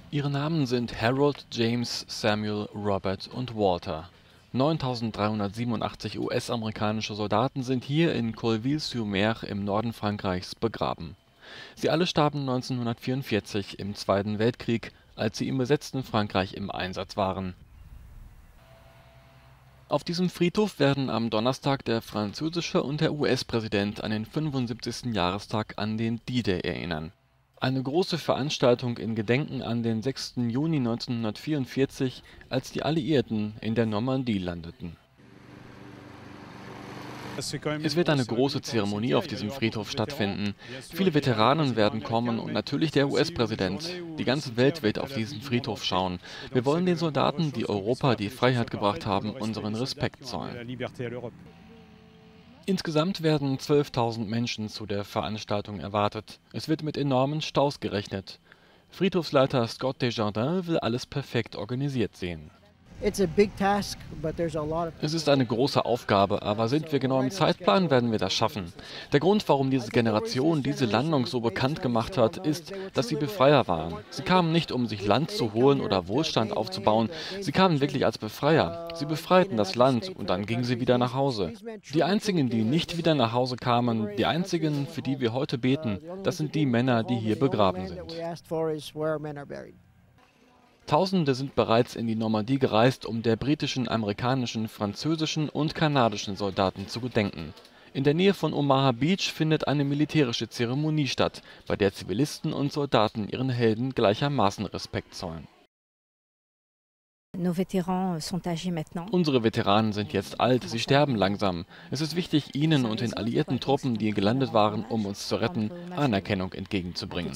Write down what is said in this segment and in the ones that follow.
Ihre Namen sind Harold, James, Samuel, Robert und Walter. 9.387 US-amerikanische Soldaten sind hier in Colleville-sur-Mer im Norden Frankreichs begraben. Sie alle starben 1944 im Zweiten Weltkrieg, als sie im besetzten Frankreich im Einsatz waren. Auf diesem Friedhof werden am Donnerstag der französische und der US-Präsident an den 75. Jahrestag an den D-Day erinnern. Eine große Veranstaltung in Gedenken an den 6. Juni 1944, als die Alliierten in der Normandie landeten. Es wird eine große Zeremonie auf diesem Friedhof stattfinden. Viele Veteranen werden kommen und natürlich der US-Präsident. Die ganze Welt wird auf diesen Friedhof schauen. Wir wollen den Soldaten, die Europa die Freiheit gebracht haben, unseren Respekt zollen. Insgesamt werden 12.000 Menschen zu der Veranstaltung erwartet. Es wird mit enormen Staus gerechnet. Friedhofsleiter Scott Desjardins will alles perfekt organisiert sehen. Es ist eine große Aufgabe, aber sind wir genau im Zeitplan, werden wir das schaffen. Der Grund, warum diese Generation diese Landung so bekannt gemacht hat, ist, dass sie Befreier waren. Sie kamen nicht, um sich Land zu holen oder Wohlstand aufzubauen. Sie kamen wirklich als Befreier. Sie befreiten das Land und dann gingen sie wieder nach Hause. Die einzigen, die nicht wieder nach Hause kamen, die einzigen, für die wir heute beten, das sind die Männer, die hier begraben sind. Tausende sind bereits in die Normandie gereist, um der britischen, amerikanischen, französischen und kanadischen Soldaten zu gedenken. In der Nähe von Omaha Beach findet eine militärische Zeremonie statt, bei der Zivilisten und Soldaten ihren Helden gleichermaßen Respekt zollen. Unsere Veteranen sind jetzt alt, sie sterben langsam. Es ist wichtig, ihnen und den alliierten Truppen, die gelandet waren, um uns zu retten, Anerkennung entgegenzubringen.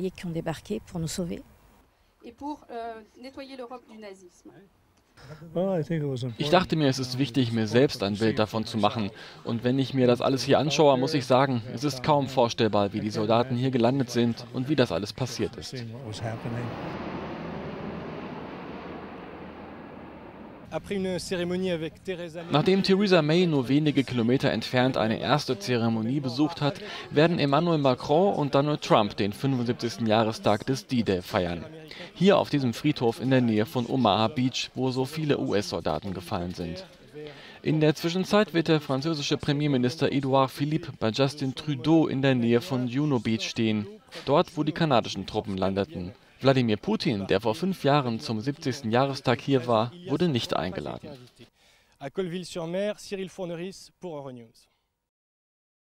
Ich dachte mir, es ist wichtig, mir selbst ein Bild davon zu machen. Und wenn ich mir das alles hier anschaue, muss ich sagen, es ist kaum vorstellbar, wie die Soldaten hier gelandet sind und wie das alles passiert ist. Nachdem Theresa May nur wenige Kilometer entfernt eine erste Zeremonie besucht hat, werden Emmanuel Macron und Donald Trump den 75. Jahrestag des D-Day feiern. Hier auf diesem Friedhof in der Nähe von Omaha Beach, wo so viele US-Soldaten gefallen sind. In der Zwischenzeit wird der französische Premierminister Edouard Philippe bei Justin Trudeau in der Nähe von Juno Beach stehen, dort wo die kanadischen Truppen landeten. Wladimir Putin, der vor 5 Jahren zum 70. Jahrestag hier war, wurde nicht eingeladen.